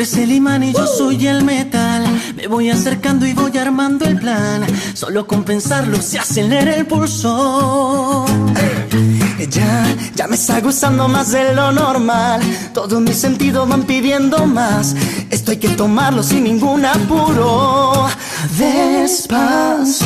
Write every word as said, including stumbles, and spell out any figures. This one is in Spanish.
eres el imán y yo soy el metal. Me voy acercando y voy armando el plan. Solo con pensarlo se acelera el pulso. Ya, ya me está gustando más de lo normal. Todos mis sentidos van pidiendo más. Esto hay que tomarlo sin ningún apuro. Despacio.